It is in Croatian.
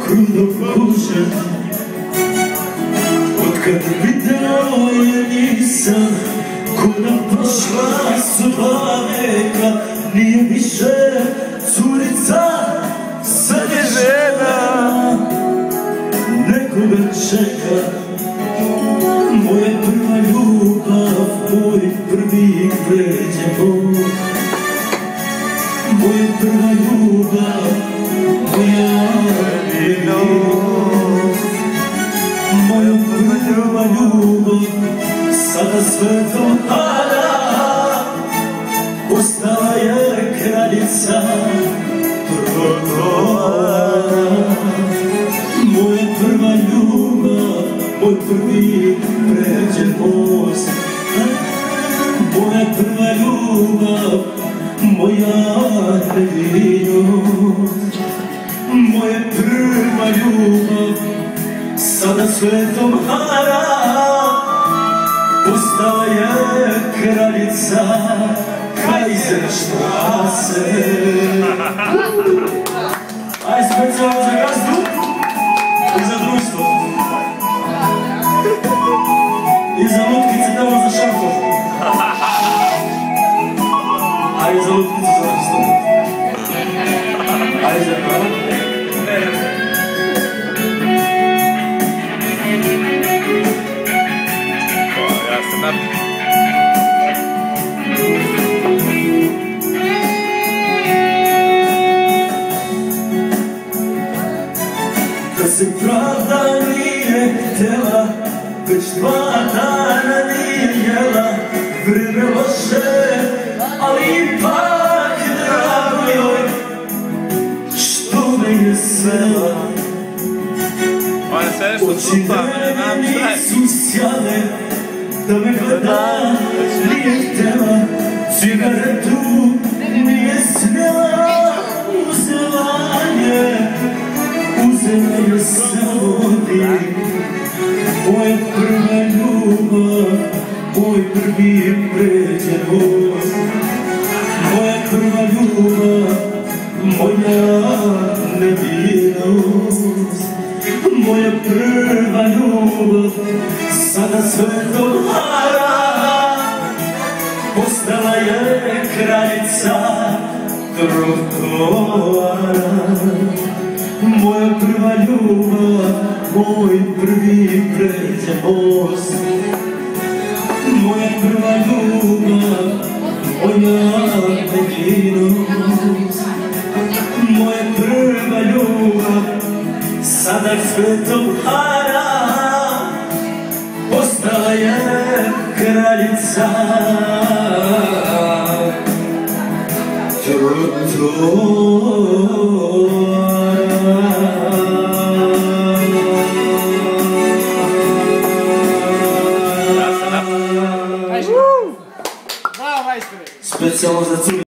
krudo kuće. Otkad video je nisam, kuda prošla su 2 veka. Nije više curica, sad je žena. Nekoga čeka, moja prva ljubav, moj prvi pređe. Moja prva ljubav, moja nevinost. Moja prva ljubav, sada svetom hara, postala je kraljica trotoara. Moja prva ljubav, moj prvi pređe most. Moja prva ljubav, moja nevinost. Moja prva ljubav, sada svetom hara, postala je kraljica Kaiserstraße. Aj, specijalno za gazdu i za društvo. I za lutkice tamo za šafor. Aj, za lutkice za društvo. Aj, za pravo. Da se pravda nije htjela, već 2 dana nije jela. Vreme loše, ali ipak drago joj, što me je svela. Oči mene nisu sjale, da me gleda nije htjela. Cigaretu nije smjela, uzela je, uzela je slobodi. Moja prva ljubav, moj prvi pređe most. Moja prva ljubav, moja nevinost. Moja prva ljubav, sada svetom hara, postala je kraljica trotoara. Moja prva ljubav, moj prvi pređe most. Moja prva ljubav, moja nevinost. Moja prva ljubav, sada svetom hara, postala je kraljica trotoara. Bravo, majstore! Specijalno za curi.